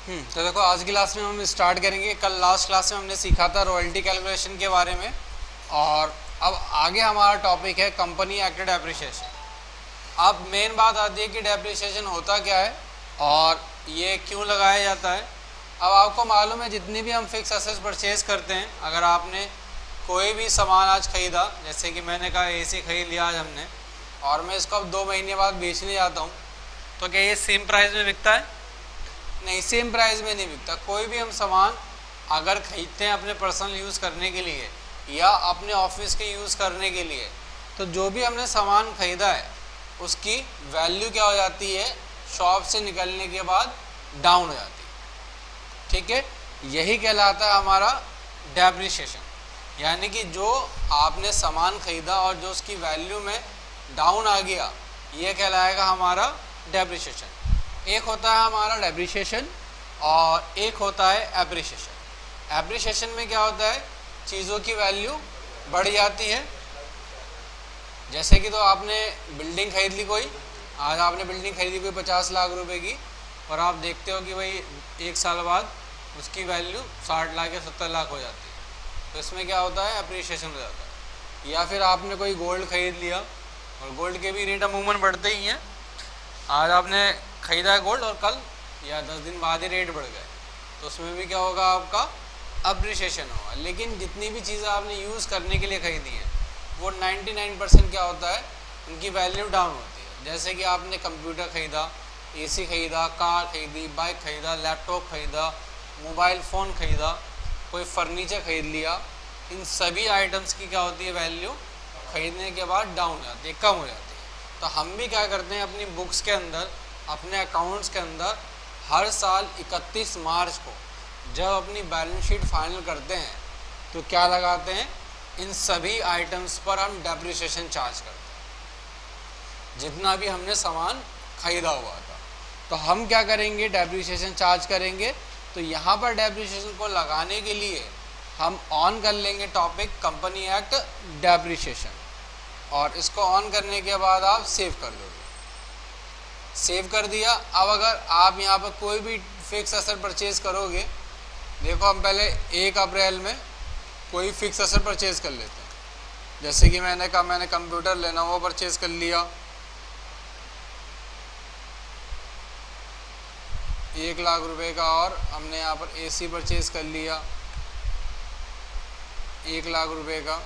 तो देखो आज की क्लास में हम स्टार्ट करेंगे। कल लास्ट क्लास में हमने सीखा था रॉयल्टी कैलकुलेशन के बारे में, और अब आगे हमारा टॉपिक है कंपनी एक्ट डेप्रिसिएशन। अब मेन बात आती है कि डेप्रिसिएशन होता क्या है और ये क्यों लगाया जाता है। अब आपको मालूम है जितनी भी हम फिक्स एसेट्स परचेज करते हैं, अगर आपने कोई भी सामान आज ख़रीदा, जैसे कि मैंने कहा एसी खरीद लिया आज हमने, और मैं इसको अब 2 महीने बाद बेचने जाता हूँ, तो क्या ये सेम प्राइस में बिकता है? नहीं, सेम प्राइस में नहीं बिकता। कोई भी हम सामान अगर खरीदते हैं अपने पर्सनल यूज़ करने के लिए या अपने ऑफिस के यूज़ करने के लिए, तो जो भी हमने सामान खरीदा है उसकी वैल्यू क्या हो जाती है, शॉप से निकलने के बाद डाउन हो जाती है। ठीक है, यही कहलाता है हमारा डेप्रिसिएशन। यानी कि जो आपने सामान खरीदा और जो उसकी वैल्यू में डाउन आ गया, ये कहलाएगा हमारा डेप्रिसिएशन। एक होता है हमारा डेप्रिसिएशन और एक होता है एप्रिसिएशन। एप्रिसिएशन में क्या होता है, चीज़ों की वैल्यू बढ़ जाती है। जैसे कि तो आपने बिल्डिंग खरीद ली, कोई आज आपने बिल्डिंग खरीदी कोई 50 लाख रुपए की, और आप देखते हो कि भाई 1 साल बाद उसकी वैल्यू 60 लाख या 70 लाख हो जाती है, तो इसमें क्या होता है, एप्रिसिएशन हो जाता है। या फिर आपने कोई गोल्ड खरीद लिया, और गोल्ड के भी रेट अमूमन बढ़ते ही हैं। आज आपने खरीदा है गोल्ड और कल या 10 दिन बाद ही रेट बढ़ गए, तो उसमें भी क्या होगा, आपका अप्रिसिएशन होगा। लेकिन जितनी भी चीज़ें आपने यूज़ करने के लिए खरीदी हैं वो 99% क्या होता है, उनकी वैल्यू डाउन होती है। जैसे कि आपने कंप्यूटर खरीदा, एसी खरीदा, कार खरीदी, बाइक खरीदा, लैपटॉप खरीदा, मोबाइल फ़ोन खरीदा, कोई फर्नीचर खरीद लिया, इन सभी आइटम्स की क्या होती है, वैल्यू खरीदने के बाद डाउन हो जाती है, कम हो जाती है। तो हम भी क्या करते हैं, अपनी बुक्स के अंदर, अपने अकाउंट्स के अंदर हर साल 31 मार्च को जब अपनी बैलेंस शीट फाइनल करते हैं तो क्या लगाते हैं, इन सभी आइटम्स पर हम डेप्रिसिएशन चार्ज करते हैं, जितना भी हमने सामान खरीदा हुआ था। तो हम क्या करेंगे, डेप्रिसिएशन चार्ज करेंगे। तो यहाँ पर डेप्रिसिएशन को लगाने के लिए हम ऑन कर लेंगे टॉपिक कंपनी एक्ट डेप्रिसिएशन, और इसको ऑन करने के बाद आप सेव कर दोगे। सेव कर दिया। अब अगर आप यहाँ पर कोई भी फिक्स एसेट परचेज करोगे, देखो हम पहले 1 अप्रैल में कोई फिक्स एसेट परचेज कर लेते हैं। जैसे कि मैंने कहा मैंने कंप्यूटर लेना, वो परचेज कर लिया 1 लाख रुपए का, और हमने यहाँ पर एसी परचेज कर लिया 1 लाख रुपए का,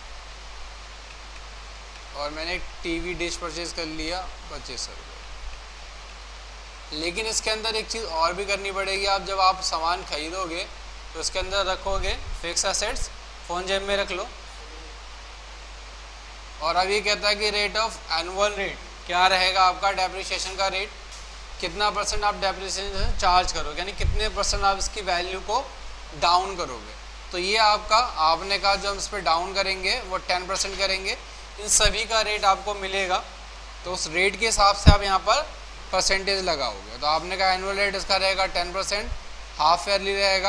और मैंने एक टीवी डिश परचेज कर लिया 2500 रुपये। लेकिन इसके अंदर एक चीज़ और भी करनी पड़ेगी। आप जब आप सामान खरीदोगे तो उसके अंदर रखोगे फिक्स एसेट्स, फ़ोन जेब में रख लो। और अब ये कहता है कि रेट ऑफ एनुअल रेट क्या रहेगा आपका, डेप्रिसिएशन का रेट, कितना % आप डेप्रिसिएशन चार्ज करोगे, यानी कितने % आप इसकी वैल्यू को डाउन करोगे। तो ये आपका, आपने कहा जो हम इस पर डाउन करेंगे वो 10% करेंगे। इन सभी का रेट आपको मिलेगा, तो उस रेट के हिसाब से आप यहाँ पर परसेंटेज लगाओगे। तो आपने कहा एनुअल रेट इसका रहेगा 10%, हाफ ईयरली रहेगा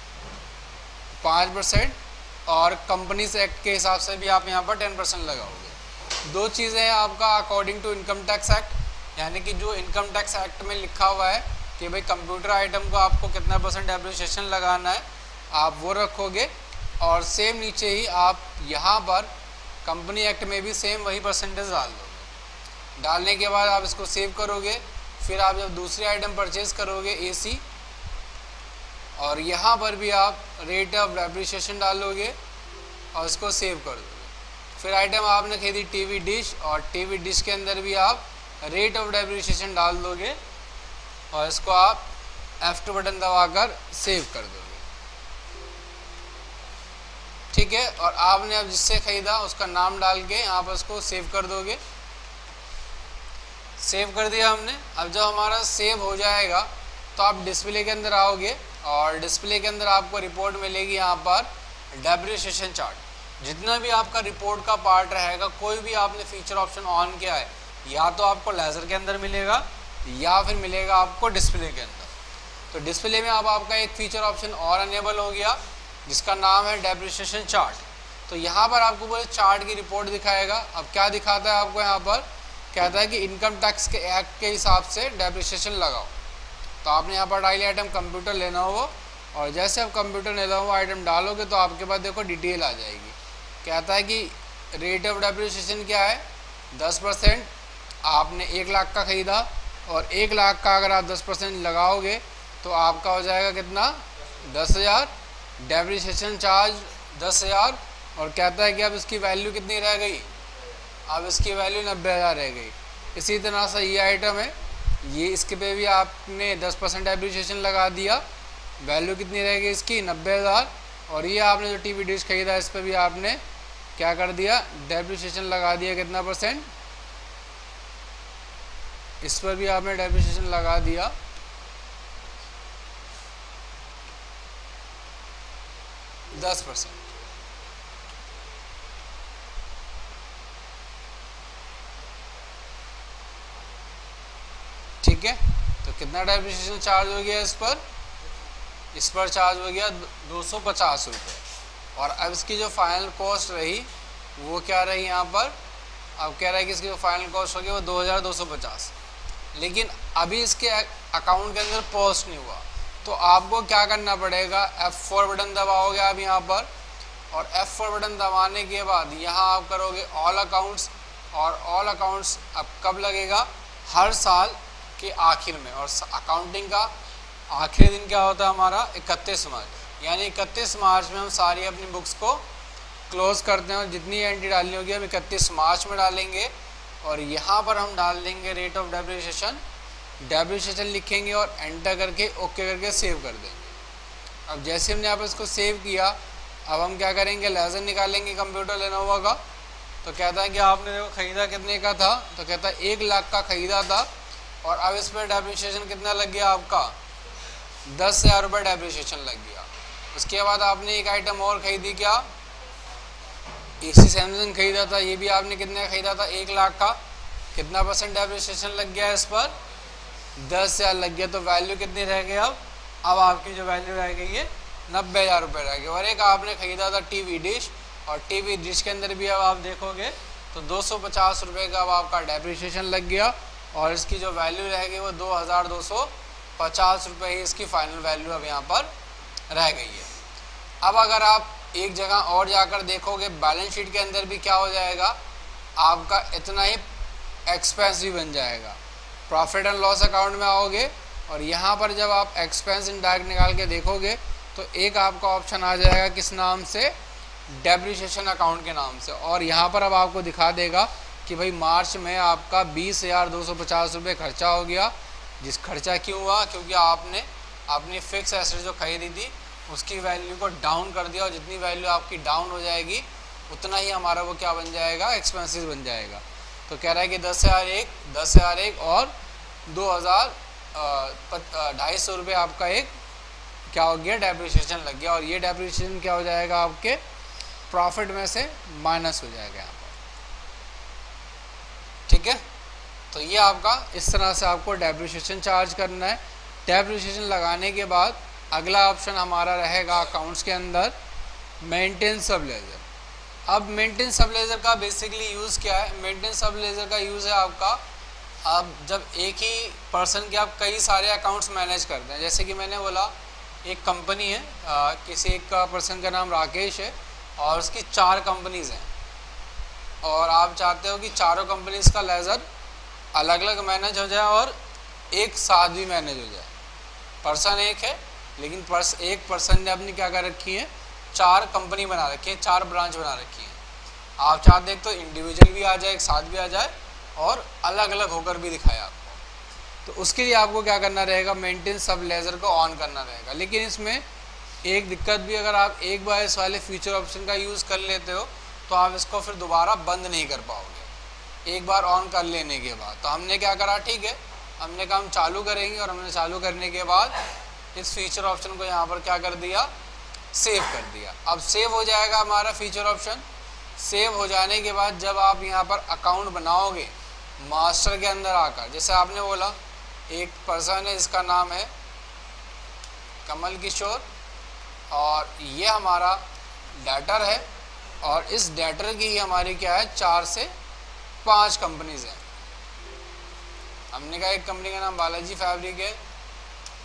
5%, और कंपनीज एक्ट के हिसाब से भी आप यहाँ पर 10% लगाओगे। 2 चीज़ें हैं आपका according to income tax act, यानी कि जो इनकम टैक्स एक्ट में लिखा हुआ है कि भाई कंप्यूटर आइटम को आपको कितना % डेप्रिसिएशन लगाना है, आप वो रखोगे। और सेम नीचे ही आप यहाँ पर कंपनी एक्ट में भी सेम वही परसेंटेज डाल दोगे। डालने के बाद आप इसको सेव करोगे। फिर आप जब दूसरी आइटम परचेज करोगे एसी, और यहाँ पर भी आप रेट ऑफ डेप्रिसिएशन डालोगे और इसको सेव कर दोगे। फिर आइटम आपने खरीदी टीवी डिश, और टीवी डिश के अंदर भी आप रेट ऑफ डेप्रिसिएशन डाल दोगे, और इसको आप F2 बटन दबाकर सेव कर दोगे। ठीक है, और आपने अब जिससे ख़रीदा उसका नाम डाल के यहाँ पर उसको सेव कर दोगे। सेव कर दिया हमने। अब जब हमारा सेव हो जाएगा तो आप डिस्प्ले के अंदर आओगे, और डिस्प्ले के अंदर आपको रिपोर्ट मिलेगी यहाँ पर डेप्रिसिएशन चार्ट। जितना भी आपका रिपोर्ट का पार्ट रहेगा, कोई भी आपने फीचर ऑप्शन ऑन किया है, या तो आपको लेज़र के अंदर मिलेगा या फिर मिलेगा आपको डिस्प्ले के अंदर। तो डिस्प्ले में अब आपका एक फीचर ऑप्शन और अनेबल हो गया, जिसका नाम है डेप्रिसिएशन चार्ट। तो यहाँ पर आपको पूरे चार्ट की रिपोर्ट दिखाएगा। अब क्या दिखाता है आपको, यहाँ पर कहता है कि इनकम टैक्स के एक्ट के हिसाब से डेप्रिसिएशन लगाओ। तो आपने यहाँ पर डाली आइटम कंप्यूटर लेनोवो, और जैसे आप कंप्यूटर लेनोवो आइटम डालोगे तो आपके पास देखो डिटेल आ जाएगी। कहता है कि रेट ऑफ डेप्रिसिएशन क्या है 10%। आपने 1 लाख का ख़रीदा और 1 लाख का अगर आप 10% लगाओगे तो आपका हो जाएगा कितना 10,000, डेप्रिसिएशन चार्ज 10,000। और कहता है कि अब इसकी वैल्यू कितनी रह गई, अब इसकी वैल्यू 90,000 रह गई। इसी तरह से ये आइटम है, ये इसके पे भी आपने 10% डेप्रिसिएशन लगा दिया, वैल्यू कितनी रह गई इसकी 90,000। और ये आपने जो टीवी डिश खरीदा इस पर भी आपने क्या कर दिया, डेप्रिसिएशन लगा दिया कितना %, इस पर भी आपने डेप्रिसिएशन लगा दिया 10%। ठीक है, तो कितना डेप्रिसिएशन चार्ज हो गया इस पर चार्ज हो गया 250 रुपये। और अब इसकी जो फाइनल कॉस्ट रही वो क्या रही यहाँ पर, अब कह रहा है कि इसकी जो फाइनल कॉस्ट होगी वो 2,250। लेकिन अभी इसके अकाउंट के अंदर पोस्ट नहीं हुआ, तो आपको क्या करना पड़ेगा, F4 बटन दबाओगे आप यहाँ पर, और F4 बटन दबाने के बाद यहाँ आप करोगे ऑल अकाउंट्स। और ऑल अकाउंट्स अब कब लगेगा, हर साल के आखिर में। और अकाउंटिंग का आखिरी दिन क्या होता है हमारा 31 मार्च, यानी 31 मार्च में हम सारी अपनी बुक्स को क्लोज करते हैं। और जितनी एंट्री डालनी होगी हम 31 मार्च में डालेंगे। और यहाँ पर हम डाल देंगे रेट ऑफ डेप्रिसिएशन लिखेंगे और एंटर करके ओके करके सेव कर देंगे। अब जैसे हमने यहाँ पर इसको सेव किया, अब हम क्या करेंगे, लेजर निकालेंगे कंप्यूटर लेनोवो का। तो कहता है कि आपने देखो ख़रीदा कितने का था, तो कहता है 1 लाख का ख़रीदा था, और अब इस पर डेप्रिसिएशन कितना लग गया आपका 10,000 रुपये डेप्रिसिएशन लग गया। उसके बाद आपने एक आइटम और ख़रीदी, क्या AC सैमसंग ख़रीदा था, ये भी आपने कितने का ख़रीदा था 1 लाख का, कितना % डेप्रिसिएशन लग गया इस पर 10,000 लग गया। तो वैल्यू कितनी रह गई, अब आपकी जो वैल्यू रह गई है 90,000 रुपये रह गए। और एक आपने ख़रीदा था टीवी डिश, और टीवी डिश के अंदर भी अब आप देखोगे तो 250 रुपये का अब आपका डेप्रिसिएशन लग गया, और इसकी जो वैल्यू रह गई वो 2,250 रुपये ही इसकी फाइनल वैल्यू अब यहाँ पर रह गई है। अब अगर आप एक जगह और जाकर देखोगे बैलेंस शीट के अंदर भी क्या हो जाएगा, आपका इतना ही एक्सपेंस भी बन जाएगा। प्रॉफिट एंड लॉस अकाउंट में आओगे और यहाँ पर जब आप एक्सपेंस इनडायरेक्ट निकाल के देखोगे तो एक आपका ऑप्शन आ जाएगा किस नाम से, डेप्रिसिएशन अकाउंट के नाम से। और यहाँ पर अब आपको दिखा देगा कि भाई मार्च में आपका 20,250 रुपये खर्चा हो गया। जिस खर्चा क्यों हुआ, क्योंकि आपने अपनी फिक्स एसेट जो खरीदी थी उसकी वैल्यू को डाउन कर दिया, और जितनी वैल्यू आपकी डाउन हो जाएगी उतना ही हमारा वो क्या बन जाएगा, एक्सपेंसेस बन जाएगा। तो कह रहा है कि 10,001 और 2,250 रुपये आपका एक क्या हो गया, डेप्रिसिएशन लग गया। और ये डेप्रिसिएशन क्या हो जाएगा, आपके प्रॉफिट में से माइनस हो जाएगा यहाँ पर। ठीक है, तो ये आपका इस तरह से आपको डेप्रिसिएशन चार्ज करना है। डेप्रिसिएशन लगाने के बाद अगला ऑप्शन हमारा रहेगा अकाउंट्स के अंदर मेंटेन सब लेजर। अब मेंटेन सब लेजर का बेसिकली यूज़ क्या है, मेंटेन सब लेजर का यूज़ है आपका, अब जब एक ही पर्सन के आप कई सारे अकाउंट्स मैनेज करते हैं। जैसे कि मैंने बोला एक कंपनी है, किसी एक पर्सन का नाम राकेश है और उसकी 4 कंपनीज़ हैं, और आप चाहते हो कि चारों कंपनीज़ का लेजर अलग अलग मैनेज हो जाए और एक साथ भी मैनेज हो जाए। पर्सन एक है लेकिन एक पर्सन ने अपनी क्या कर रखी है, 4 कंपनी बना रखी है, 4 ब्रांच बना रखी है। आप चाहते हैं तो इंडिविजुअल भी आ जाए, एक साथ भी आ जाए, और अलग अलग होकर भी दिखाए आपको। तो उसके लिए आपको क्या करना रहेगा, मेंटेन सब लेजर को ऑन करना रहेगा। लेकिन इसमें एक दिक्कत भी, अगर आप एक बार इस वाले फीचर ऑप्शन का यूज़ कर लेते हो तो आप इसको फिर दोबारा बंद नहीं कर पाओगे एक बार ऑन कर लेने के बाद। तो हमने क्या करा, ठीक है, हमने कहा हम चालू करेंगे, और हमने चालू करने के बाद इस फीचर ऑप्शन को यहाँ पर क्या कर दिया, सेव कर दिया। अब सेव हो जाएगा हमारा फीचर ऑप्शन। सेव हो जाने के बाद जब आप यहाँ पर अकाउंट बनाओगे मास्टर के अंदर आकर, जैसे आपने बोला एक पर्सन है जिसका नाम है कमल किशोर, और ये हमारा डेटर है, और इस डेटर की ही हमारी क्या है 4 से 5 कंपनीज हैं। हमने कहा एक कंपनी का नाम बालाजी फैब्रिक है,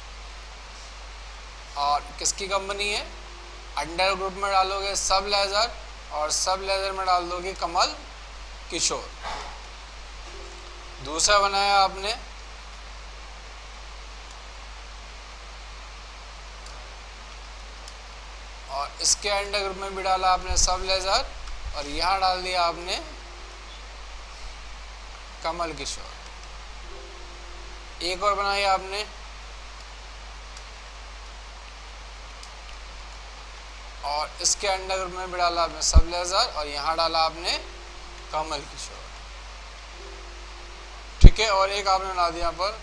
और किसकी कंपनी है, अंडर ग्रुप में डालोगे सब लेज़र और सब लेज़र में डाल दोगे कमल किशोर। दूसरा बनाया आपने और इसके अंडर ग्रुप में भी डाला आपने सब लेज़र और यहाँ डाल दिया आपने कमल किशोर। एक और बनाई आपने और इसके अंडर ग्रुप में भी डाला आपने सब लेज़र और यहाँ डाला आपने कमल किशोर। ठीक है, और एक आपने बना दिया पर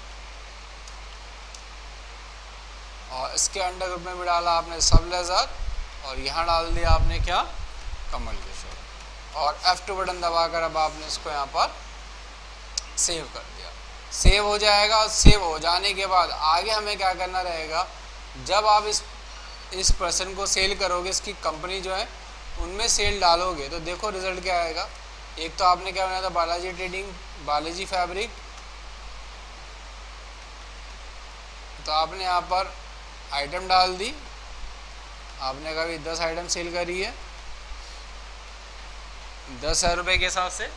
और इसके अंडर ग्रुप में भी डाला आपने सब लेज़र और यहाँ डाल दिया आपने क्या, कमल किशोर। और F2 बटन दबाकर अब आपने इसको यहाँ पर सेव कर दिया। सेव हो जाएगा और सेव हो जाने के बाद आगे हमें क्या करना रहेगा, जब आप इस पर्सन को सेल करोगे, इसकी कंपनी जो है उनमें सेल डालोगे तो देखो रिजल्ट क्या आएगा। एक तो आपने क्या बनाया था, बालाजी ट्रेडिंग, बालाजी फैब्रिक, तो आपने यहाँ पर आइटम डाल दी, आपने कभी 10 आइटम सेल करी है 10,000 रुपये के हिसाब से।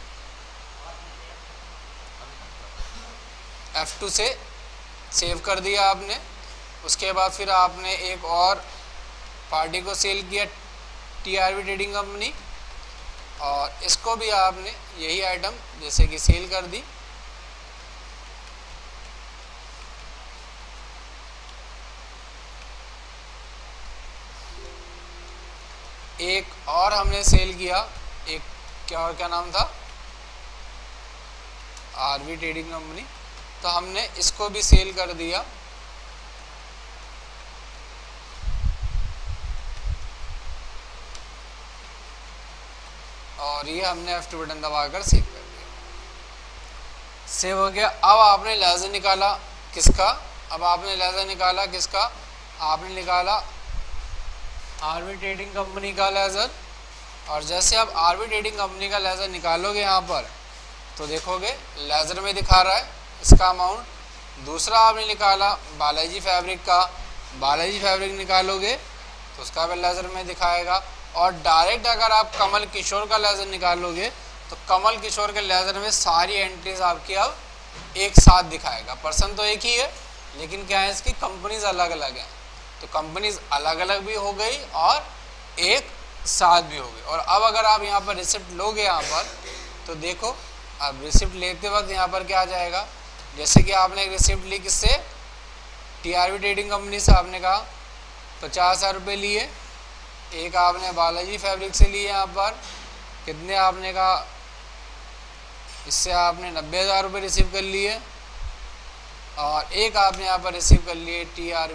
F2 से सेव कर दिया आपने। उसके बाद फिर आपने एक और पार्टी को सेल किया, TRV ट्रेडिंग कंपनी, और इसको भी आपने यही आइटम जैसे कि सेल कर दी। एक और हमने सेल किया, एक क्या नाम था, RV ट्रेडिंग कंपनी, तो हमने इसको भी सेल कर दिया। और ये हमने F2 बटन दबाकर सेव कर दिया। सेव हो गया। अब आपने लेज़र निकाला किसका, अब आपने लेज़र निकाला किसका, आपने निकाला RV ट्रेडिंग कंपनी का लेज़र। और जैसे आप RV ट्रेडिंग कंपनी का लेज़र निकालोगे यहाँ पर तो देखोगे लेज़र में दिखा रहा है इसका अमाउंट। दूसरा आपने निकाला बालाजी फैब्रिक का, बालाजी फैब्रिक निकालोगे तो उसका भी लेज़र में दिखाएगा। और डायरेक्ट अगर आप कमल किशोर का लेज़र निकालोगे तो कमल किशोर के लेज़र में सारी एंट्रीज आपकी अब एक साथ दिखाएगा। पर्सन तो एक ही है लेकिन क्या है, इसकी कंपनीज अलग अलग हैं, तो कंपनीज अलग अलग भी हो गई और एक साथ भी हो गई। और अब अगर आप यहाँ पर रिसिप्ट लोगे यहाँ पर तो देखो, अब रिसिप्ट लेते वक्त यहाँ पर क्या आ जाएगा, जैसे कि आपने एक रिसिप्ट ली किससे, TRV ट्रेडिंग कंपनी से, आपने कहा 50,000 रुपये लिए। एक आपने बालाजी फैब्रिक से लिए, यहाँ पर कितने आपने कहा, इससे आपने 90,000 रुपये रिसीव कर लिए। और एक आपने यहाँ पर रिसीव कर लिए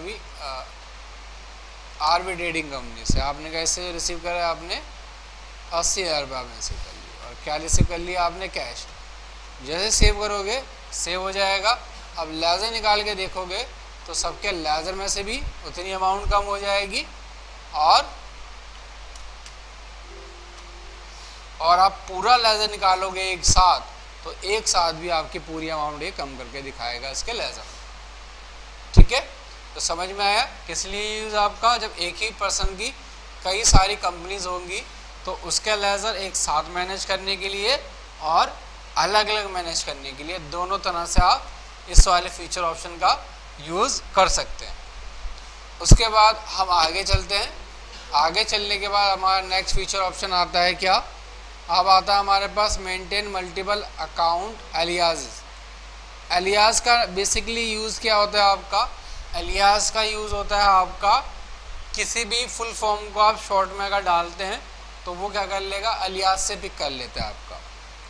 RV ट्रेडिंग कंपनी से, आपने कैसे रिसीव करा, आपने 80,000 रुपये आपने रिसीव कर लिए। और क्या रिसीव कर लिया आपने, कैश। जैसे सेव करोगे सेव हो जाएगा। अब लेज़र निकाल के देखोगे तो सबके लेज़र में से भी उतनी अमाउंट कम हो जाएगी और आप पूरा लेज़र निकालोगे एक साथ तो एक साथ भी आपकी पूरी अमाउंट ये कम करके दिखाएगा इसके लेज़र। ठीक है, तो समझ में आया किस लिए यूज़ आपका, जब एक ही पर्सन की कई सारी कंपनीज होंगी तो उसके लेज़र एक साथ मैनेज करने के लिए और अलग अलग मैनेज करने के लिए, दोनों तरह से आप इस वाले फीचर ऑप्शन का यूज़ कर सकते हैं। उसके बाद हम आगे चलते हैं। आगे चलने के बाद हमारा नेक्स्ट फीचर ऑप्शन आता है क्या, अब आता है हमारे पास maintain multiple account alias. Alias का बेसिकली यूज़ क्या होता है आपका, एलियाज का यूज़ होता है आपका किसी भी फुल फॉर्म को आप शॉर्ट में अगर डालते हैं तो वो क्या कर लेगा, एलियाज से पिक कर लेता है आपका।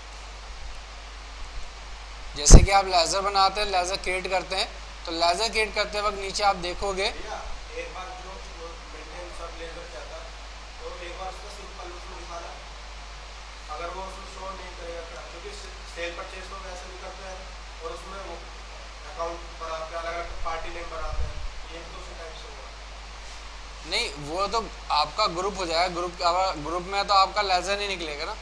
जैसे कि आप लेज़र बनाते हैं, लेज़र क्रिएट करते हैं, तो लेज़र क्रिएट करते वक्त नीचे आप देखोगे एक बार जो मेंटेन सब लेज़र चाहता तो एक बार उसका सिंपल उसमें दिखाना, अगर वो उसमें शो नहीं करेगा क्या, क्योंकि सेल परचेज को वैसे भी करते हैं और उसमें वो अकाउंट बनाते हैं, अलग अलग पार्टी नेम बनाते हैं, ये तो उसी टाइप से होगा। नहीं, वो तो आपका ग्रुप हो जाएगा, ग्रुप में तो आपका लेज़र नहीं निकलेगा ना।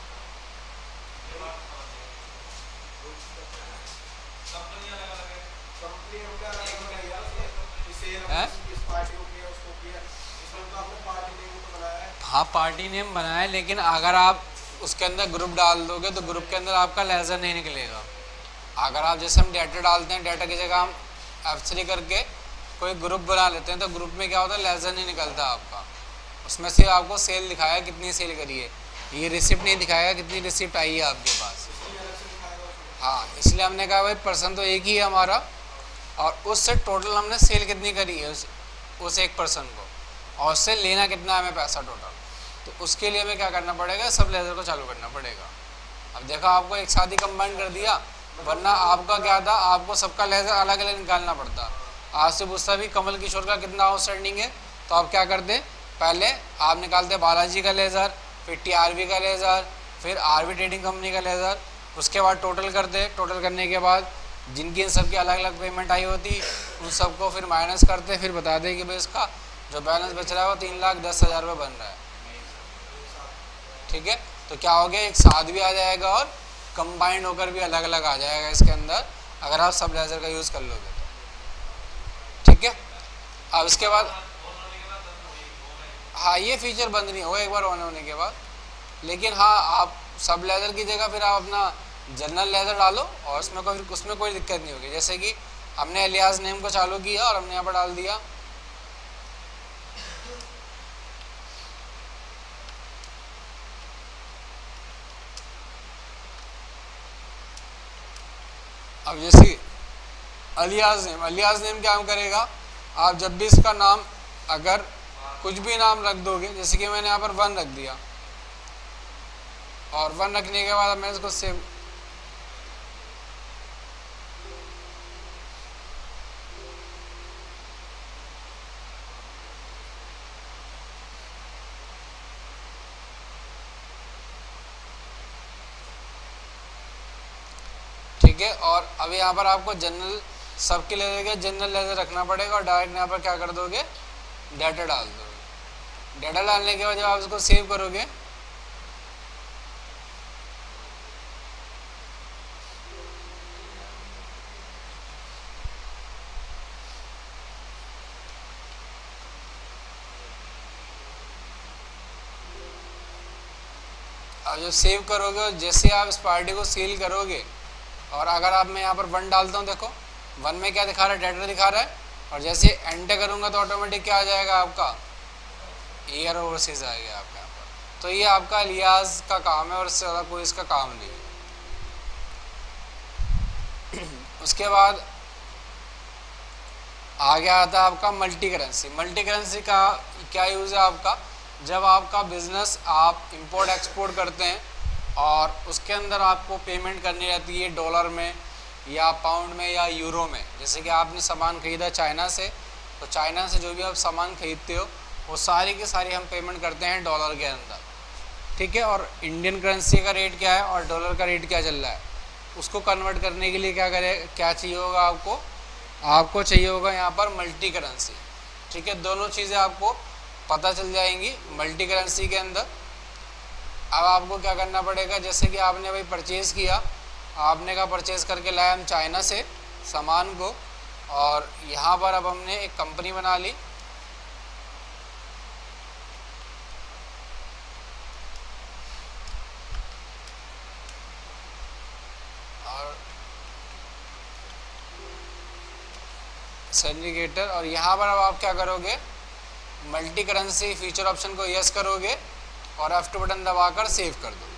सेल है। इस पार्टी को किया उसको किया, इसमें तो आपने पार्टी नेम तो बनाया है। हाँ पार्टी नेम बनाया है, लेकिन अगर आप उसके अंदर ग्रुप डाल दोगे तो ग्रुप के अंदर आपका लेज़र नहीं निकलेगा। अगर आप जैसे हम डाटा डालते हैं, डाटा की जगह हम F3 करके कोई ग्रुप बना लेते हैं तो ग्रुप में क्या होता है, लेज़र नहीं निकलता आपका। उसमें सिर्फ आपको सेल दिखाया कितनी सेल करी है, ये रिसिप्ट नहीं दिखाएगा कितनी रिसिप्ट आई है आपके पास। हाँ इसलिए हमने कहा भाई पर्सन तो एक ही है हमारा, और उससे टोटल हमने सेल कितनी करी है उस एक पर्सन को, और उससे लेना कितना है हमें पैसा टोटल। तो उसके लिए हमें क्या करना पड़ेगा, सब लेज़र को चालू करना पड़ेगा। अब देखो आपको एक साथ ही कंबाइन कर दिया, वरना आपका क्या था, आपको सबका लेज़र अलग अलग निकालना पड़ता। आज से पूछता भी कमल किशोर का कितना आउटस्टैंडिंग है, तो आप क्या करते, पहले आप निकालते बालाजी का लेज़र, फिर TRV का लेज़र, फिर RV ट्रेडिंग कंपनी का लेज़र, उसके बाद टोटल करते। टोटल करने के बाद जिनकी इन सबकी अलग अलग पेमेंट आई होती उन सबको फिर माइनस करते, फिर बता दें कि भाई इसका जो बैलेंस बच रहा है वो 3,10,000 रुपये बन रहा है। ठीक है, तो क्या हो गया, एक साथ भी आ जाएगा और कंबाइंड होकर भी अलग अलग आ जाएगा इसके अंदर, अगर आप सब लेज़र का यूज़ कर लोगे तो। ठीक है, अब इसके बाद हाँ ये फीचर बंद नहीं होगा एक बार ऑन होने के बाद, लेकिन हाँ आप सब लेज़र की जगह फिर आप अपना जनरल लेज़र डालो और उसमें कोई दिक्कत नहीं होगी। जैसे कि हमने एलियास नेम को चालू किया और हमने यहाँ पर डाल दिया अब जैसे अलियास नेम क्या करेगा, आप जब भी इसका नाम अगर कुछ भी नाम रख दोगे, जैसे कि मैंने यहाँ पर 1 रख दिया, और 1 रखने के बाद मैं इसको सेव, ठीक है। और अब यहाँ पर आपको जनरल सबके लेज़र जनरल लेज़र रखना पड़ेगा, और डायरेक्ट यहाँ पर क्या कर दोगे, डाटा डाल दोगे। डाटा डालने के बाद जब आप इसको सेव करोगे, अब जब सेव करोगे और जैसे आप इस पार्टी को सेल करोगे, और अगर आप मैं यहाँ पर 1 डालता हूँ, देखो 1 में क्या दिखा रहा है, डाटा दिखा रहा है, और जैसे एंटर करूँगा तो ऑटोमेटिक क्या आ जाएगा आपका, ईयर ओवरसीज आएगा आपके यहाँ पर। तो ये आपका अलियास का काम है और इससे ज़्यादा कोई इसका काम नहीं है। उसके बाद आगे आता है आपका मल्टी करेंसी। मल्टी करेंसी का क्या यूज़ है आपका, जब आपका बिजनेस आप इंपोर्ट एक्सपोर्ट करते हैं और उसके अंदर आपको पेमेंट करनी रहती है डॉलर में या पाउंड में या यूरो में। जैसे कि आपने सामान खरीदा चाइना से, तो चाइना से जो भी आप सामान खरीदते हो वो सारी की सारी हम पेमेंट करते हैं डॉलर के अंदर। ठीक है, और इंडियन करेंसी का रेट क्या है और डॉलर का रेट क्या चल रहा है, उसको कन्वर्ट करने के लिए क्या चाहिए होगा आपको चाहिए होगा यहाँ पर मल्टी करेंसी। ठीक है, दोनों चीज़ें आपको पता चल जाएंगी मल्टी करेंसी के अंदर। अब आपको क्या करना पड़ेगा, जैसे कि आपने भाई परचेज़ किया, आपने का परचेज़ करके लाया हम चाइना से सामान को, और यहाँ पर अब हमने एक कंपनी बना ली। और सिंडिकेटर, और यहाँ पर अब आप क्या करोगे, मल्टी करेंसी फीचर ऑप्शन को यस करोगे और F2 बटन दबाकर सेव कर दो।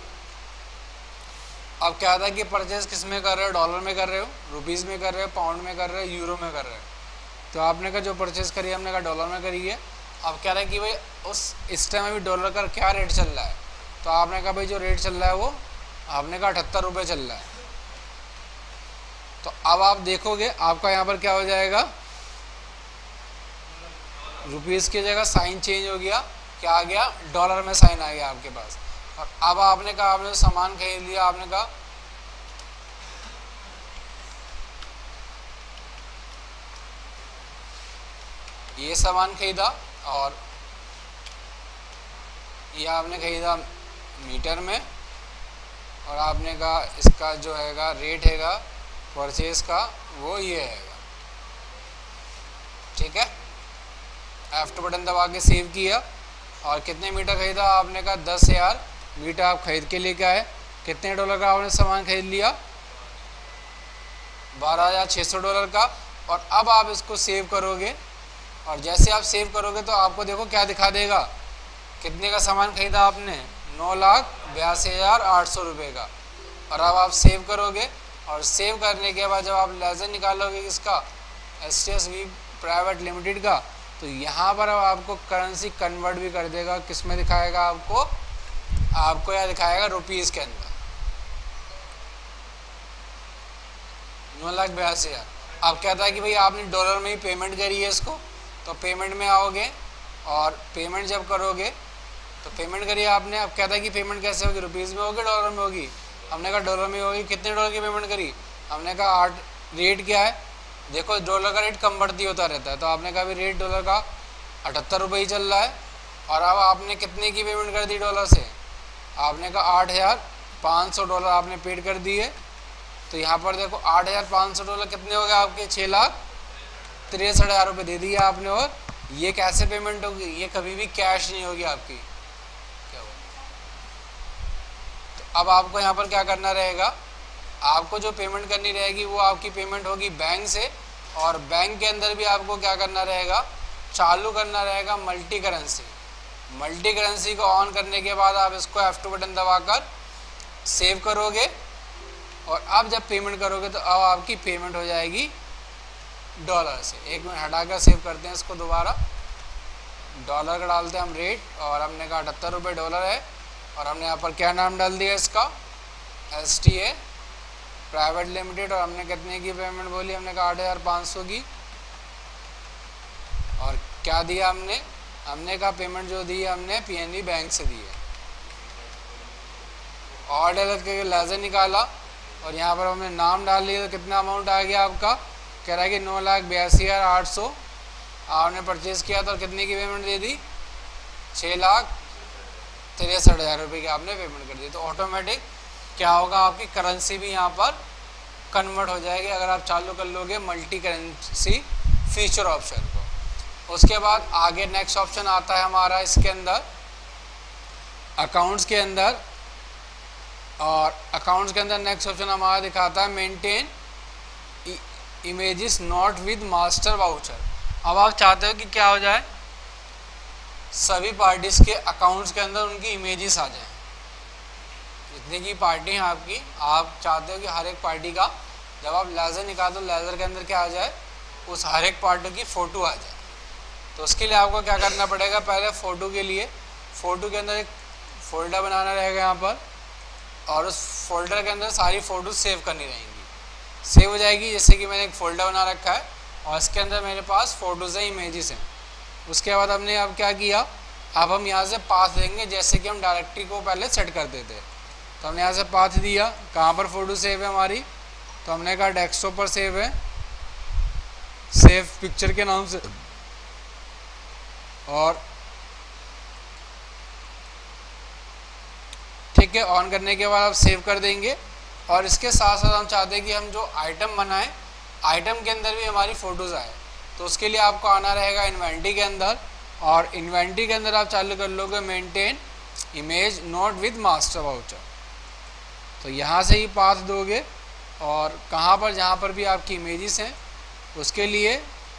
अब क्या था कि परचेज किस में कर रहे हो, डॉलर में कर रहे हो, रुपीज़ में कर रहे हो, पाउंड में कर रहे हो, यूरो में कर रहे हो। तो आपने कहा जो परचेज़ करी हमने कहा डॉलर में करी है। अब क्या रहा कि भाई इस टाइम अभी डॉलर का क्या रेट चल रहा है, तो आपने कहा भाई जो रेट चल रहा है वो आपने कहा 78 रुपये चल रहा है। तो अब आप देखोगे आपका यहाँ पर क्या हो जाएगा, रुपीज़ की जगह साइन चेंज हो गया, क्या आ गया, डॉलर में साइन आ गया आपके पास। और अब आपने कहा आपने सामान खरीद लिया, आपने कहा ये सामान खरीदा और ये आपने खरीदा मीटर में, और आपने कहा इसका जो हैगा रेट हैगा परचेज का वो ये हैगा। ठीक है। F2 बटन दबा के सेव किया। और कितने मीटर खरीदा? आपने कहा 10,000 मीटर आप खरीद के लेके आए। कितने डॉलर का आपने सामान खरीद लिया? 12,600 डॉलर का। और अब आप इसको सेव करोगे, और जैसे आप सेव करोगे तो आपको देखो क्या दिखा देगा, कितने का सामान खरीदा आपने? 9,82,800 रुपये का। और अब आप सेव करोगे, और सेव करने के बाद जब आप लेजर निकालोगे इसका STSV प्राइवेट लिमिटेड का, तो यहाँ पर अब आपको करेंसी कन्वर्ट भी कर देगा। किस में दिखाएगा? आपको यह दिखाएगा रुपीज़ के अंदर 9,82,000। अब कहता है कि भाई आपने डॉलर में ही पेमेंट करी है इसको, तो पेमेंट में आओगे, और पेमेंट जब करोगे तो पेमेंट करिए आपने। अब कहता है कि पेमेंट कैसे होगी, रुपीज़ में होगी डॉलर में होगी? हमने कहा डॉलर में होगी। कितने डॉलर की पेमेंट करी? हमने कहा 8। रेट क्या है? देखो डॉलर का रेट कम बढ़ती होता रहता है, तो आपने कहा भी रेट डॉलर का 78 रुपये ही चल रहा है। और अब आपने कितने की पेमेंट कर दी डॉलर से? आपने कहा 8,500 डॉलर आपने पेड कर दिए। तो यहाँ पर देखो 8,500 डॉलर कितने हो गए आपके? 6,63,000 रुपये दे दिए आपने। और ये कैसे पेमेंट होगी? ये कभी भी कैश नहीं होगी आपकी। क्या हुआ? तो अब आपको यहाँ पर क्या करना रहेगा, आपको जो पेमेंट करनी रहेगी वो आपकी पेमेंट होगी बैंक से। और बैंक के अंदर भी आपको क्या करना रहेगा, चालू करना रहेगा मल्टी करेंसी। मल्टी करेंसी को ऑन करने के बाद आप इसको F2 बटन दबाकर सेव करोगे, और अब जब पेमेंट करोगे तो अब आपकी पेमेंट हो जाएगी डॉलर से। 1 मिनट हटाकर सेव करते हैं इसको दोबारा। डॉलर का डालते हैं हम रेट, और हमने कहा 78 रुपये डॉलर है। और हमने यहाँ पर क्या नाम डाल दिया इसका? STA private limited. और हमने कितने की पेमेंट बोली? हमने कहा 8,500 की। और क्या दिया हमने कहा पेमेंट जो दी है हमने PNB बैंक से दी है। और डॉलर के लेजर निकाला, और यहाँ पर हमने नाम डाल लिया। तो कितना अमाउंट आ गया आपका? कह रहा है कि 9,82,800 आपने परचेज़ किया था। और कितने की पेमेंट दे दी? 6,63,000 रुपये की आपने पेमेंट कर दी। तो ऑटोमेटिक क्या होगा, आपकी करेंसी भी यहाँ पर कन्वर्ट हो जाएगी अगर आप चालू कर लोगे मल्टी करेंसी फीचर ऑप्शन को। उसके बाद आगे नेक्स्ट ऑप्शन आता है हमारा इसके अंदर अकाउंट्स के अंदर। और अकाउंट्स के अंदर नेक्स्ट ऑप्शन हमारा दिखाता है maintain images not with master voucher. अब आप चाहते हो कि क्या हो जाए, सभी पार्टीज़ के अकाउंट्स के अंदर उनकी इमेजेस आ जाए। जितनी की पार्टी हैं आपकी, आप चाहते हो कि हर एक पार्टी का जब आप लेज़र निकालो तो लेज़र के अंदर क्या आ जाए, उस हर एक पार्टी की फ़ोटो आ जाए। तो उसके लिए आपको क्या करना पड़ेगा, पहले फ़ोटो के लिए फ़ोटो के अंदर एक फ़ोल्डर बनाना रहेगा यहाँ पर, और उस फोल्डर के अंदर सारी फ़ोटो सेव करनी रहेंगी। सेव हो जाएगी, जैसे कि मैंने एक फ़ोल्डर बना रखा है और इसके अंदर मेरे पास फ़ोटोज़ हैं, इमेजेस हैं। उसके बाद हमने अब क्या किया, अब हम यहाँ से पाथ देंगे, जैसे कि हम डायरेक्टरी को पहले सेट करते थे। तो हमने यहाँ से पाथ दिया, कहाँ पर फ़ोटो सेव है हमारी, तो हमने कहा डेस्कटॉप पर सेव है, सेव पिक्चर के नाम से। और ठीक है, ऑन करने के बाद आप सेव कर देंगे। और इसके साथ साथ हम चाहते हैं कि हम जो आइटम बनाएं, आइटम के अंदर भी हमारी फ़ोटोज़ आए। तो उसके लिए आपको आना रहेगा इन्वेंटरी के अंदर, और इन्वेंटरी के अंदर आप चालू कर लोगे maintain image not with master voucher. तो यहाँ से ही पाथ दोगे, और कहाँ पर, जहाँ पर भी आपकी इमेजेस हैं उसके लिए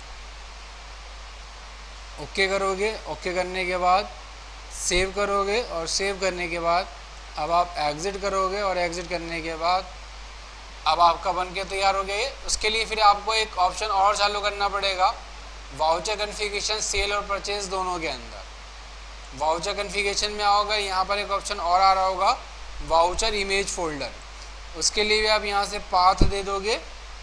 ओके करोगे। ओके करने के बाद सेव करोगे, और सेव करने के बाद अब आप एग्ज़िट करोगे, और एग्ज़िट करने के बाद अब आपका बन के तैयार हो गया। उसके लिए फिर आपको एक ऑप्शन और चालू करना पड़ेगा, वाउचर कन्फिगरेशन सेल और परचेज दोनों के अंदर। वाउचर कन्फिगरेशन में आओगे, यहाँ पर एक ऑप्शन और आ रहा होगा वाउचर इमेज फोल्डर। उसके लिए भी आप यहाँ से पाथ दे दोगे,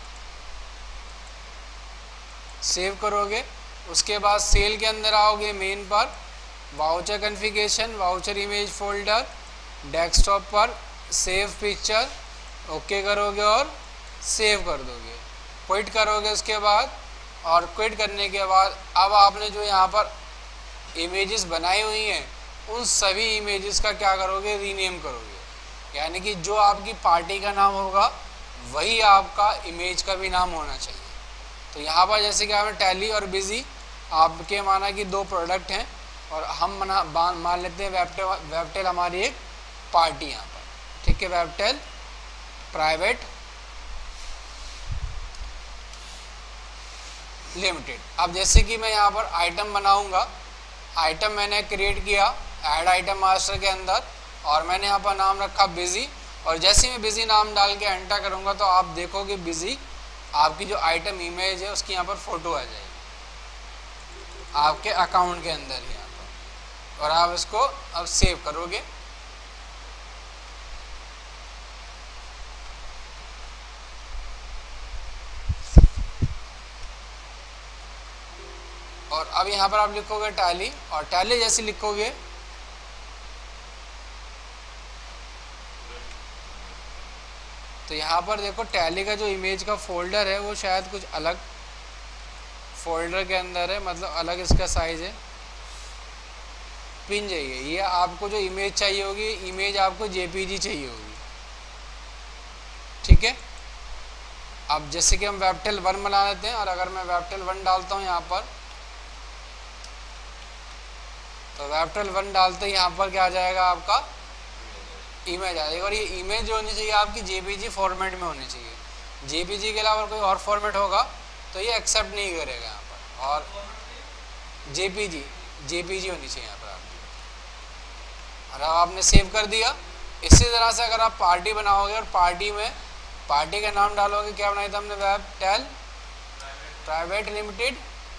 सेव करोगे। उसके बाद सेल के अंदर आओगे मेन पर, voucher configuration, voucher image folder, desktop पर सेव पिक्चर, ओके करोगे और सेव कर दोगे। क्विट करोगे उसके बाद, और क्विट करने के बाद अब आपने जो यहाँ पर इमेजेस बनाई हुई हैं उन सभी इमेजेस का क्या करोगे, रीनेम करोगे। यानी कि जो आपकी पार्टी का नाम होगा वही आपका इमेज का भी नाम होना चाहिए। तो यहाँ पर जैसे कि आपने टैली और बिजी आपके माना कि 2 प्रोडक्ट हैं और हम मान लेते हैं वेबटेल हमारी एक पार्टी यहाँ पर, ठीक है, वेबटेल प्राइवेट लिमिटेड। अब जैसे कि मैं यहाँ पर आइटम बनाऊंगा, आइटम मैंने क्रिएट किया ऐड आइटम मास्टर के अंदर और मैंने यहाँ पर नाम रखा बिजी, और जैसे ही मैं बिजी नाम डाल के एंटर करूँगा तो आप देखोगे बिजी आपकी जो आइटम इमेज है उसकी यहाँ पर फ़ोटो आ जाएगी आपके अकाउंट के अंदर ही यहाँ पर, और आप इसको अब सेव करोगे। और अब यहाँ पर आप लिखोगे टैली, और टैली जैसे लिखोगे तो यहाँ पर देखो टैली का जो इमेज का फोल्डर है वो शायद कुछ अलग फोल्डर के अंदर है, मतलब अलग इसका साइज है, पिन चाहिए। ये आपको जो इमेज चाहिए होगी, इमेज आपको जेपीजी चाहिए होगी, ठीक है। अब जैसे कि हम वेबटेल 1 बना लेते हैं, और अगर मैं वेबटेल 1 डालता हूँ यहाँ पर, तो वेबटेल 1 डालते ही यहाँ पर क्या आ जाएगा, आपका इमेज आ जाएगा। और ये इमेज जो होनी चाहिए आपकी जेपीजी फॉर्मेट में होनी चाहिए। जेपीजी के अलावा कोई और फॉर्मेट होगा तो ये एक्सेप्ट नहीं करेगा यहाँ पर, और जेपीजी होनी चाहिए यहाँ पर आपकी। और अब आपने सेव कर दिया। इसी तरह से अगर आप पार्टी बनाओगे और पार्टी में पार्टी का नाम डालोगे, क्या बनाया था हमने, वेबटेल प्राइवेट लिमिटेड,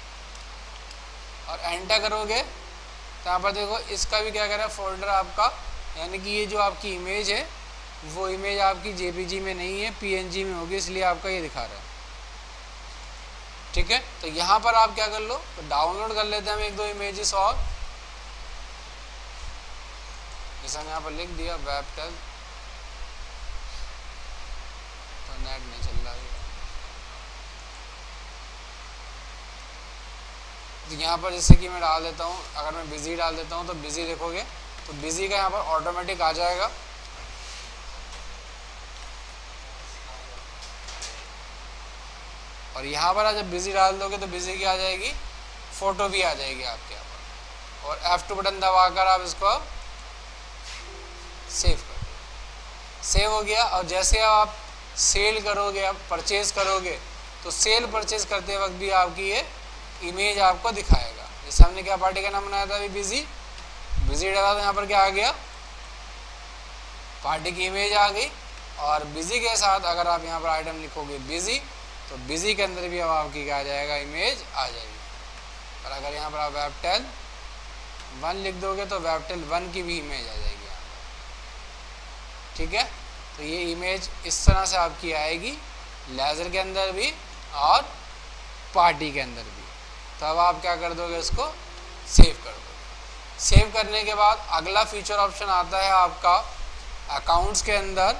और एंटर करोगे तो यहाँ पर देखो इसका भी क्या कर रहा है, फोल्डर आपका, यानी कि ये जो आपकी इमेज है वो इमेज आपकी जेपीजी में नहीं है, पीएनजी में होगी, इसलिए आपका ये दिखा रहा है, ठीक है। तो यहाँ पर आप क्या कर लो, तो डाउनलोड कर लेते हैं हम 1-2 इमेजेस और, जैसे मैंने यहाँ पर लिख दिया वेबटेल, तो नेट नहीं चल रहा है, तो यहाँ पर जैसे कि मैं डाल देता हूँ, अगर मैं बिजी डाल देता हूँ तो बिजी देखोगे तो बिजी का यहाँ पर ऑटोमेटिक आ जाएगा। और यहाँ पर जब बिजी डाल दोगे तो बिजी की आ जाएगी, फोटो भी आ जाएगी आपके यहाँ पर, और F2 बटन दबाकर आप इसको सेव कर दो। सेव हो गया। और जैसे आप सेल करोगे, आप परचेज करोगे, तो सेल परचेज करते वक्त भी आपकी ये इमेज आपको दिखाएगा। जैसे हमने क्या पार्टी का नाम बनाया था अभी, बिजी डाला तो यहाँ पर क्या आ गया, पार्टी की इमेज आ गई। और बिजी के साथ अगर आप यहाँ पर आइटम लिखोगे बिजी, तो बिजी के अंदर भी अब आपकी क्या आ जाएगा, इमेज आ जाएगी। और अगर यहाँ पर आप वेबटेल 1 लिख दोगे तो वेबटेल 1 की भी इमेज आ जाएगी यहाँ पर, ठीक है। तो ये इमेज इस तरह से आपकी आएगी, लेज़र के अंदर भी और पार्टी के अंदर भी। तो अब आप क्या कर दोगे, इसको सेव कर दोगे। सेव करने के बाद अगला फीचर ऑप्शन आता है आपका अकाउंट्स के अंदर,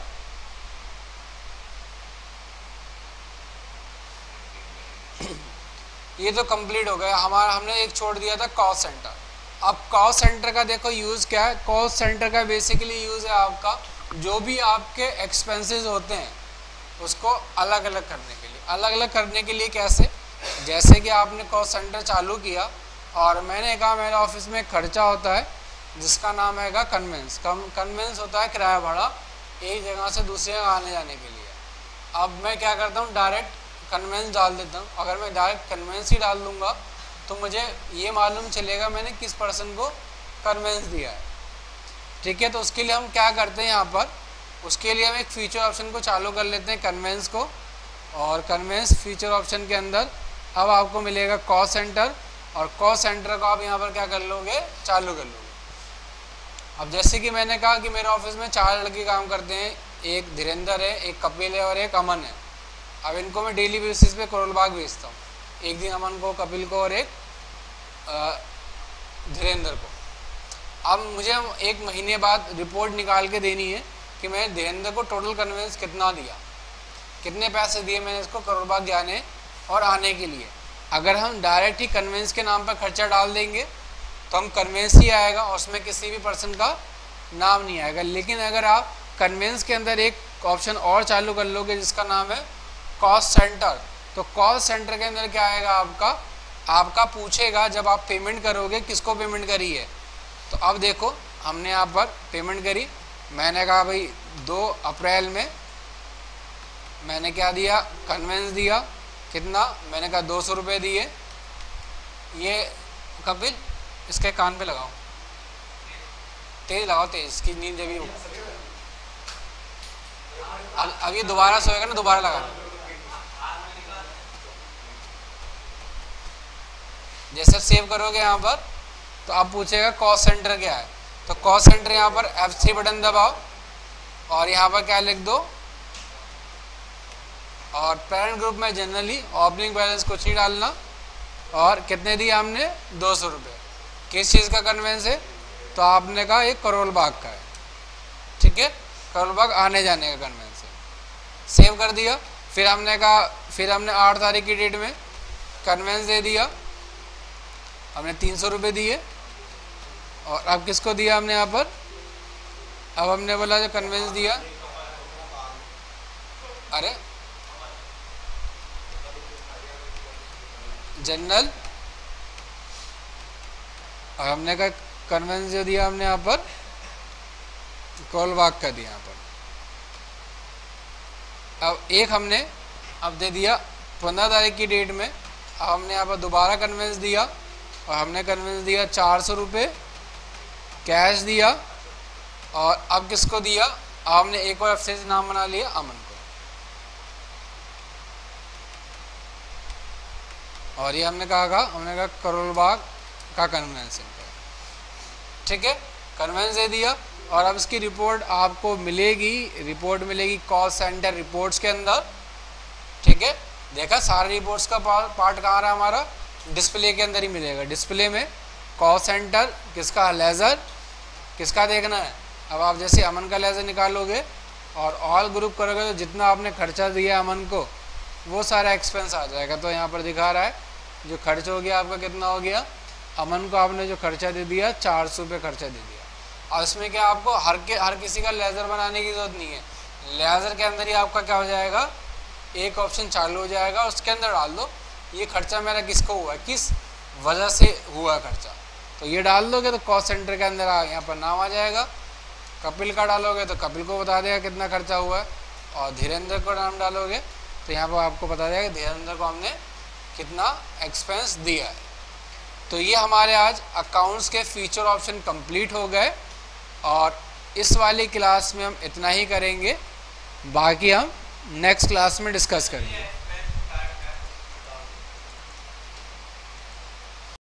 ये तो कंप्लीट हो गया हमारा। हमने एक छोड़ दिया था कॉस्ट सेंटर। अब कॉस्ट सेंटर का देखो यूज़ क्या है। कॉस्ट सेंटर का बेसिकली यूज़ है आपका जो भी आपके एक्सपेंसेस होते हैं उसको अलग अलग करने के लिए। अलग अलग करने के लिए कैसे, जैसे कि आपने कॉस्ट सेंटर चालू किया और मैंने कहा मेरे ऑफिस में खर्चा होता है जिसका नाम हैगा कन्वेंस। कन्वेंस होता है किराया भाड़ा एक जगह से दूसरी जगह आने जाने के लिए। अब मैं क्या करता हूँ, डायरेक्ट कन्वेंस डाल देता हूँ। अगर मैं डायरेक्ट कन्वेंस ही डाल दूँगा तो मुझे ये मालूम चलेगा मैंने किस पर्सन को कन्वेंस दिया है, ठीक है। तो उसके लिए हम क्या करते हैं यहाँ पर, उसके लिए हम एक फीचर ऑप्शन को चालू कर लेते हैं कन्वेंस को। और कन्वेंस फीचर ऑप्शन के अंदर अब आपको मिलेगा कॉस्ट सेंटर, और कॉस्ट सेंटर को आप यहाँ पर क्या कर लोगे, चालू कर लोगे। अब जैसे कि मैंने कहा कि मेरे ऑफिस में 4 लड़के काम करते हैं, एक धीरेन्द्र है, एक कपिल है और एक अमन है। अब इनको मैं डेली बेसिस पे करोल बाग भेजता हूँ, एक दिन अमन को, कपिल को और एक धीरेन्द्र को। अब मुझे 1 महीने बाद रिपोर्ट निकाल के देनी है कि मैंने धीरेन्द्र को टोटल कन्वेंस कितना दिया, कितने पैसे दिए मैंने इसको करोल बाग जाने और आने के लिए। अगर हम डायरेक्ट ही कन्वेंस के नाम पर खर्चा डाल देंगे तो हम कन्वेंस ही आएगा और उसमें किसी भी पर्सन का नाम नहीं आएगा। लेकिन अगर आप कन्वेंस के अंदर एक ऑप्शन और चालू कर लोगे जिसका नाम है कॉस्ट सेंटर, तो कॉस्ट सेंटर के अंदर क्या आएगा, आपका आपका पूछेगा जब आप पेमेंट करोगे किसको पेमेंट करी है। तो अब देखो हमने यहाँ पर पेमेंट करी, मैंने कहा भाई 2 अप्रैल में मैंने क्या दिया, कन्वेंस दिया, कितना, मैंने कहा 200 रुपये दिए। ये कपिल इसके कान पे लगाओ, तेज लगाओ, तेज, इसकी नींद जब भी। अब ये दोबारा सोएगा ना, दोबारा लगा, जैसे सेव करोगे यहाँ पर तो आप पूछेगा कॉस्ट सेंटर क्या है, तो कॉस्ट सेंटर यहाँ पर F3 बटन दबाओ और यहाँ पर क्या लिख दो, और पेरेंट ग्रुप में जनरली ओपनिंग बैलेंस कुछ नहीं डालना, और कितने दिए हमने 200 रुपये। किस चीज़ का कन्वेंस है, तो आपने कहा एक करोल बाग का है, ठीक है, करोल बाग आने जाने का कन्वेंस है, सेव कर दिया। फिर हमने कहा, फिर हमने 8 तारीख की डेट में कन्वेंस दे दिया, हमने 300 रुपये दिए। और अब किसको दिया हमने यहाँ पर, अब हमने बोला जो कन्वेंस दिया, अरे जनरल, और हमने कहा कन्वेंस जो दिया हमने यहाँ पर कोलबाग का दिया यहाँ पर। अब एक हमने अब दे दिया 15 तारीख की डेट में, अब हमने यहाँ पर दोबारा कन्वेंस दिया और हमने कन्वेंस दिया 400 रुपये कैश दिया। और अब किसको दिया, हमने एक बार से नाम बना लिया अमन को, और ये हमने कहा करोल बाग का कन्वेंस, ठीक है, कन्वेंस दे दिया। और अब इसकी रिपोर्ट आपको मिलेगी, रिपोर्ट मिलेगी कॉस्ट सेंटर रिपोर्ट्स के अंदर, ठीक है। देखा सारे रिपोर्ट्स का पार्ट कहाँ रहा हमारा, डिस्प्ले के अंदर ही मिलेगा। डिस्प्ले में कॉस्ट सेंटर किसका, लेज़र किसका देखना है। अब आप जैसे अमन का लेज़र निकालोगे और ऑल ग्रुप करोगे तो जितना आपने खर्चा दिया अमन को वो सारा एक्सपेंस आ जाएगा। तो यहाँ पर दिखा रहा है जो खर्च हो गया आपका कितना हो गया, अमन को आपने जो खर्चा दे दिया 400 रुपये खर्चा दे दिया। और इसमें क्या आपको हर किसी का लेज़र बनाने की ज़रूरत नहीं है, लेज़र के अंदर ही आपका क्या हो जाएगा, एक ऑप्शन चालू हो जाएगा, उसके अंदर डाल दो ये खर्चा मेरा किसको हुआ है, किस वजह से हुआ खर्चा, तो ये डाल दोगे तो कॉस्ट सेंटर के अंदर यहाँ पर नाम आ जाएगा। कपिल का डालोगे तो कपिल को बता देगा कितना खर्चा हुआ है, और धीरेन्द्र को नाम डालोगे तो यहाँ पर आपको बता देगा धीरेन्द्र को हमने कितना एक्सपेंस दिया है। तो ये हमारे आज अकाउंट्स के फीचर ऑप्शन कंप्लीट हो गए, और इस वाली क्लास में हम इतना ही करेंगे, बाकी हम नेक्स्ट क्लास में डिस्कस करेंगे।